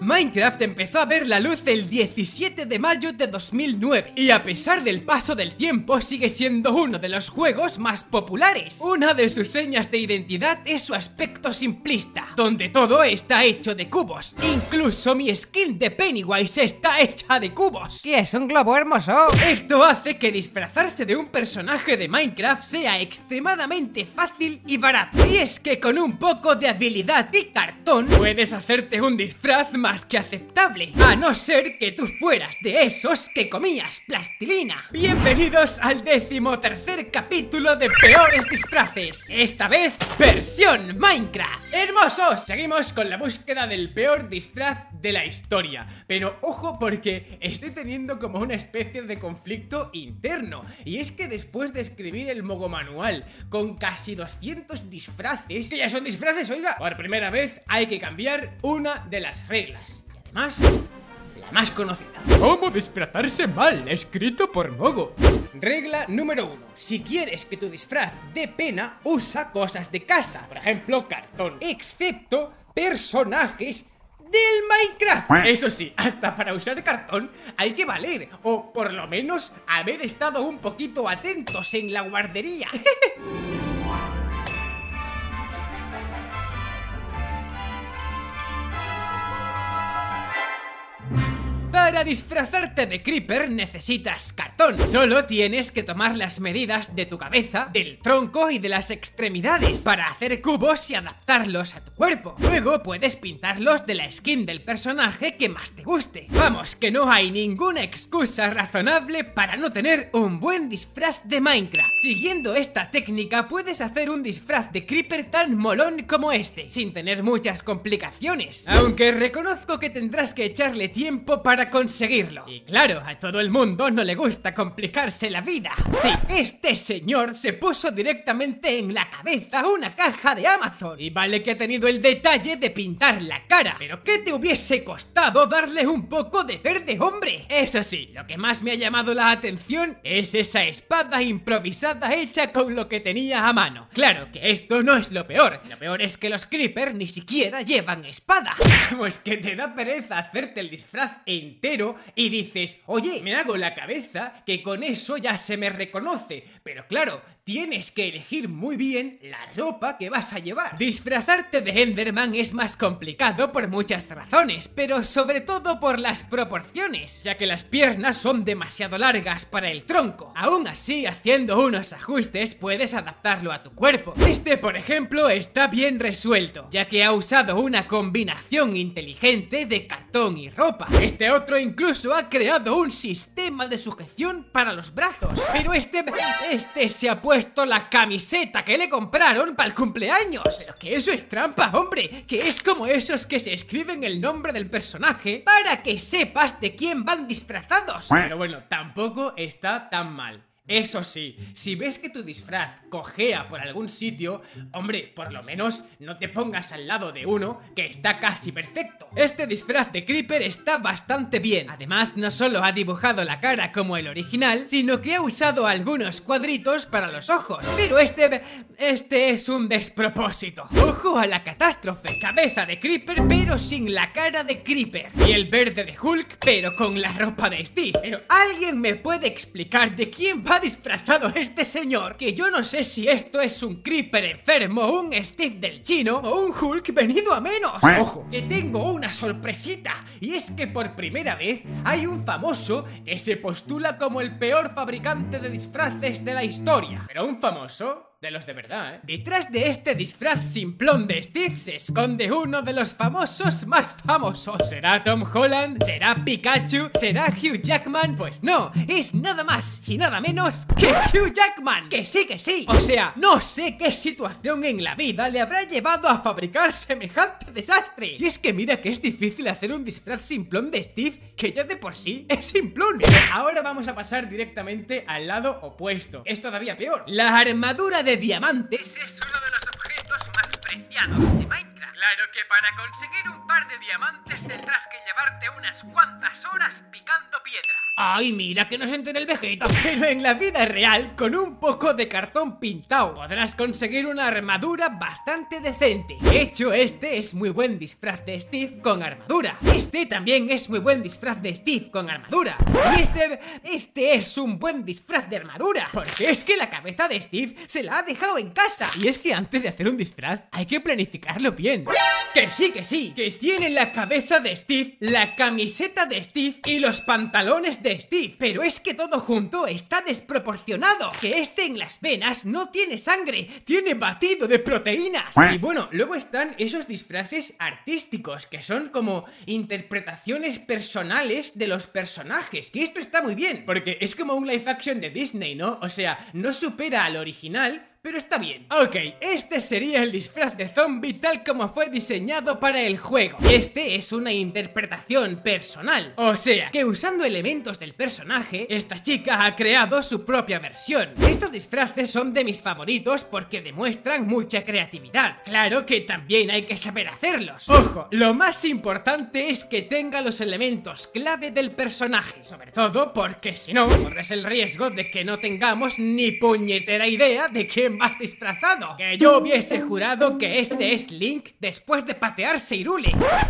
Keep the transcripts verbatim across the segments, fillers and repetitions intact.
Minecraft empezó a ver la luz el diecisiete de mayo de dos mil nueve y a pesar del paso del tiempo sigue siendo uno de los juegos más populares. Una de sus señas de identidad es su aspecto simplista, donde todo está hecho de cubos. Incluso mi skin de Pennywise está hecha de cubos. ¿Qué es un globo hermoso? Esto hace que disfrazarse de un personaje de Minecraft sea extremadamente fácil y barato. Y es que con un poco de habilidad y cartón puedes hacerte un disfraz más que aceptable, a no ser que tú fueras de esos que comías plastilina. Bienvenidos al decimotercer capítulo de Peores Disfraces, esta vez versión Minecraft. ¡Hermosos! Seguimos con la búsqueda del peor disfraz de la historia, pero ojo porque estoy teniendo como una especie de conflicto interno, y es que después de escribir el mogo manual con casi doscientos disfraces, que ya son disfraces, oiga, por primera vez hay que cambiar una de las reglas, y además la más conocida: ¿cómo disfrazarse mal? Escrito por Mogo. Regla número uno: si quieres que tu disfraz dé pena, usa cosas de casa, por ejemplo cartón, excepto personajes del Minecraft. Eso sí, hasta para usar cartón hay que valer, o por lo menos haber estado un poquito atentos en la guardería. Para disfrazarte de Creeper necesitas cartón. Solo tienes que tomar las medidas de tu cabeza, del tronco y de las extremidades para hacer cubos y adaptarlos a tu cuerpo. Luego puedes pintarlos de la skin del personaje que más te guste. Vamos, que no hay ninguna excusa razonable para no tener un buen disfraz de Minecraft. Siguiendo esta técnica puedes hacer un disfraz de Creeper tan molón como este, sin tener muchas complicaciones. Aunque reconozco que tendrás que echarle tiempo para conseguirlo. Y claro, a todo el mundo no le gusta complicarse la vida. Sí, este señor se puso directamente en la cabeza una caja de Amazon. Y vale que ha tenido el detalle de pintar la cara, pero ¿qué te hubiese costado darle un poco de verde, hombre? Eso sí, lo que más me ha llamado la atención es esa espada improvisada hecha con lo que tenía a mano. Claro que esto no es lo peor. Lo peor es que los Creeper ni siquiera llevan espada. Pues que te da pereza hacerte el disfraz en entero y dices, oye, me hago la cabeza que con eso ya se me reconoce. Pero claro, tienes que elegir muy bien la ropa que vas a llevar. Disfrazarte de Enderman es más complicado por muchas razones, pero sobre todo por las proporciones, ya que las piernas son demasiado largas para el tronco. Aún así, haciendo unos ajustes puedes adaptarlo a tu cuerpo. Este, por ejemplo, está bien resuelto, ya que ha usado una combinación inteligente de cartón y ropa. Este otro Otro incluso ha creado un sistema de sujeción para los brazos. Pero este... Este se ha puesto la camiseta que le compraron para el cumpleaños. Pero que eso es trampa, hombre. Que es como esos que se escriben el nombre del personaje para que sepas de quién van disfrazados. Pero bueno, tampoco está tan mal. Eso sí, si ves que tu disfraz cojea por algún sitio, hombre, por lo menos no te pongas al lado de uno que está casi perfecto. Este disfraz de Creeper está bastante bien. Además, no solo ha dibujado la cara como el original, sino que ha usado algunos cuadritos para los ojos. Pero este... este es un despropósito. Ojo a la catástrofe. Cabeza de Creeper pero sin la cara de Creeper. Y el verde de Hulk pero con la ropa de Steve. Pero ¿alguien me puede explicar de quién va disfrazado este señor? Que yo no sé si esto es un Creeper enfermo, un Steve del chino o un Hulk venido a menos. Ojo, que tengo una sorpresita, y es que por primera vez hay un famoso que se postula como el peor fabricante de disfraces de la historia. Pero un famoso de los de verdad, ¿eh? Detrás de este disfraz simplón de Steve se esconde uno de los famosos más famosos. ¿Será Tom Holland? ¿Será Pikachu? ¿Será Hugh Jackman? Pues no, es nada más y nada menos que Hugh Jackman. Que sí, que sí. O sea, no sé qué situación en la vida le habrá llevado a fabricar semejante desastre. Si es que mira que es difícil hacer un disfraz simplón de Steve, que ya de por sí es simplón. Pero ahora vamos a pasar directamente al lado opuesto. Es todavía peor. La armadura de diamantes es uno de los objetos más preciosos copiados de Minecraft. Claro que para conseguir un par de diamantes tendrás que llevarte unas cuantas horas picando piedra. Ay, mira que no se entere el Vegeta. Pero en la vida real, con un poco de cartón pintado, podrás conseguir una armadura bastante decente. De hecho, este es muy buen disfraz de Steve con armadura. Este también es muy buen disfraz de Steve con armadura. Y este, este es un buen disfraz de armadura, porque es que la cabeza de Steve se la ha dejado en casa. Y es que antes de hacer un disfraz hay que planificarlo bien. Que sí, que sí, que tiene la cabeza de Steve, la camiseta de Steve y los pantalones de Steve. Pero es que todo junto está desproporcionado. Que este en las venas no tiene sangre, tiene batido de proteínas. Y bueno, luego están esos disfraces artísticos que son como interpretaciones personales de los personajes. Que esto está muy bien, porque es como un live action de Disney, ¿no? O sea, no supera al original, pero está bien. Ok, este sería el disfraz de zombie tal como fue diseñado para el juego. Este es una interpretación personal. O sea, que usando elementos del personaje, esta chica ha creado su propia versión. Estos disfraces son de mis favoritos porque demuestran mucha creatividad. Claro que también hay que saber hacerlos. Ojo, lo más importante es que tenga los elementos clave del personaje. Sobre todo porque si no, corres el riesgo de que no tengamos ni puñetera idea de quién más disfrazado. Que yo hubiese jurado que este es Link después de patearse Hyrule.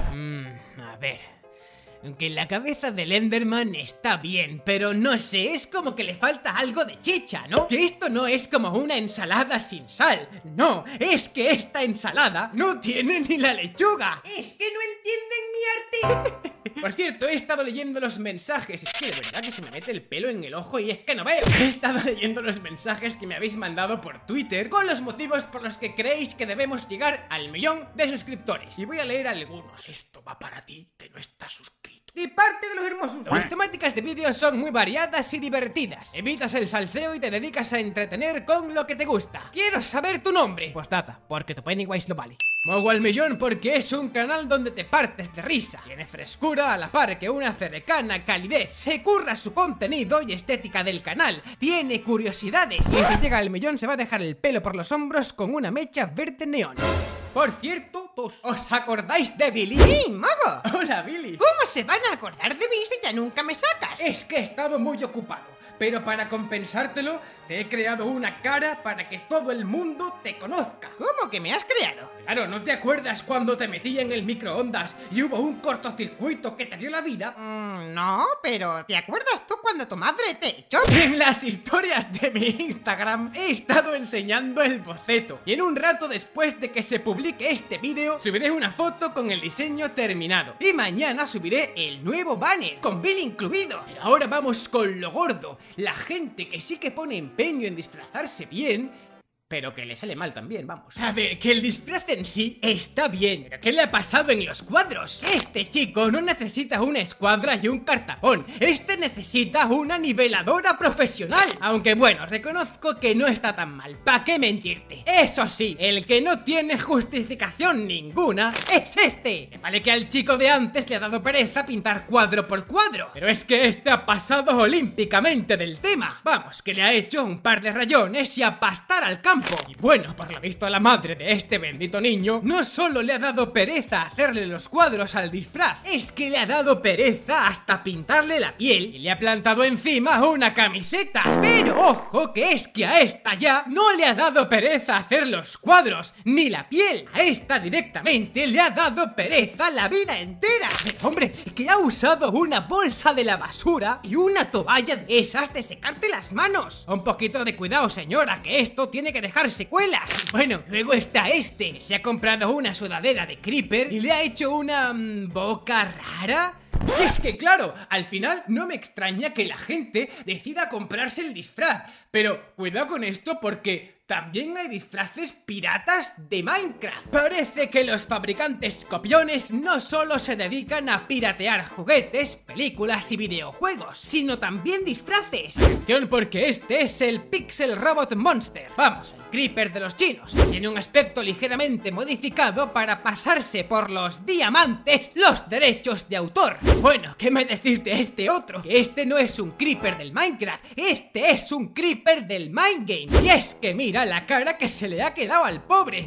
Mmm, a ver... Aunque la cabeza del Enderman está bien, pero no sé, es como que le falta algo de chicha, ¿no? Que esto no es como una ensalada sin sal. No, es que esta ensalada no tiene ni la lechuga. Es que no entienden mi arte. Por cierto, he estado leyendo los mensajes. Es que de verdad que se me mete el pelo en el ojo y es que no veo. He estado leyendo los mensajes que me habéis mandado por Twitter con los motivos por los que creéis que debemos llegar al millón de suscriptores. Y voy a leer algunos. Esto va para ti, que no estás suscrito. Y parte de los hermosos. Las temáticas de vídeos son muy variadas y divertidas. Evitas el salseo y te dedicas a entretener con lo que te gusta. Quiero saber tu nombre. Postdata, porque tu Pennywise lo vale. Mogo al millón porque es un canal donde te partes de risa. Tiene frescura a la par que una cercana calidez. Se curra su contenido y estética del canal. Tiene curiosidades. Y si llega al millón se va a dejar el pelo por los hombros con una mecha verde neón. Por cierto, ¿os acordáis de Billy? ¡Sí, Mogo! Hola, Billy. ¿Cómo se van a acordar de mí si ya nunca me sacas? Es que he estado muy ocupado, pero para compensártelo te he creado una cara para que todo el mundo te conozca. ¿Cómo que me has creado? Claro, ¿no te acuerdas cuando te metí en el microondas y hubo un cortocircuito que te dio la vida? Mm, no, pero ¿te acuerdas tú cuando tu madre te echó? En las historias de mi Instagram he estado enseñando el boceto. Y en un rato después de que se publique este vídeo, subiré una foto con el diseño terminado. Y mañana subiré el nuevo banner, con Billy incluido. Pero ahora vamos con lo gordo. La gente que sí que pone empeño en disfrazarse bien, pero que le sale mal también, vamos. A ver, que el disfraz en sí está bien, pero ¿qué le ha pasado en los cuadros? Este chico no necesita una escuadra y un cartapón. Este necesita una niveladora profesional. Aunque bueno, reconozco que no está tan mal. ¿Pa' qué mentirte? Eso sí, el que no tiene justificación ninguna es este. Me vale que al chico de antes le ha dado pereza pintar cuadro por cuadro, pero es que este ha pasado olímpicamente del tema. Vamos, que le ha hecho un par de rayones y a pastar al campo. Y bueno, por lo visto a la madre de este bendito niño no solo le ha dado pereza hacerle los cuadros al disfraz, es que le ha dado pereza hasta pintarle la piel y le ha plantado encima una camiseta. Pero ojo, que es que a esta ya no le ha dado pereza hacer los cuadros ni la piel. A esta directamente le ha dado pereza la vida entera. Pero hombre, que ha usado una bolsa de la basura y una toalla de esas de secarte las manos. Un poquito de cuidado, señora, que esto tiene que dejar secuelas. Bueno, luego está este, que se ha comprado una sudadera de Creeper y le ha hecho una mmm, boca rara. Si es que claro, al final no me extraña que la gente decida comprarse el disfraz. Pero cuidado con esto porque también hay disfraces piratas de Minecraft. Parece que los fabricantes copiones no solo se dedican a piratear juguetes, películas y videojuegos, sino también disfraces. Atención porque este es el Pixel Robot Monster. Vamos, el Creeper de los chinos. Tiene un aspecto ligeramente modificado para pasarse por los diamantes los derechos de autor. Bueno, ¿qué me decís de este otro? Que este no es un Creeper del Minecraft, este es un Creeper del Minegame. Si es que mira la cara que se le ha quedado al pobre.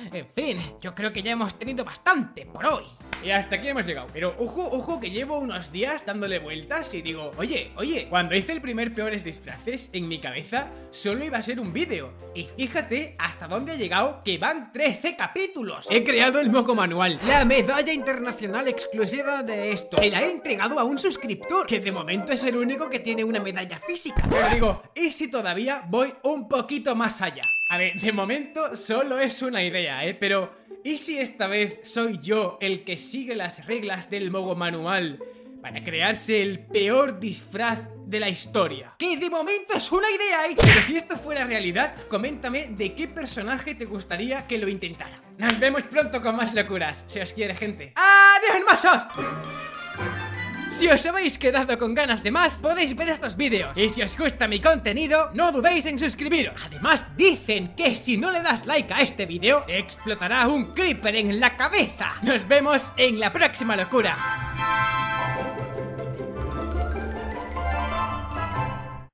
En fin, yo creo que ya hemos tenido bastante por hoy. Y hasta aquí hemos llegado. Pero ojo, ojo, que llevo unos días dándole vueltas y digo, oye, oye, cuando hice el primer Peores Disfraces, en mi cabeza solo iba a ser un vídeo. Y fíjate hasta dónde ha llegado, que van trece capítulos. He creado el Moco Manual, la medalla internacional exclusiva de esto. Se la he entregado a un suscriptor, que de momento es el único que tiene una medalla física. Pero digo, ¿y si todavía voy un poquito más allá? A ver, de momento solo es una idea, ¿eh? Pero ¿y si esta vez soy yo el que sigue las reglas del Moco Manual para crearse el peor disfraz de la historia? Que de momento es una idea, ¿eh? Pero si esto fuera realidad, coméntame de qué personaje te gustaría que lo intentara. Nos vemos pronto con más locuras. Se os quiere, gente. ¡Adiós, hermosos! Si os habéis quedado con ganas de más, podéis ver estos vídeos. Y si os gusta mi contenido, no dudéis en suscribiros. Además, dicen que si no le das like a este vídeo, explotará un creeper en la cabeza. Nos vemos en la próxima locura.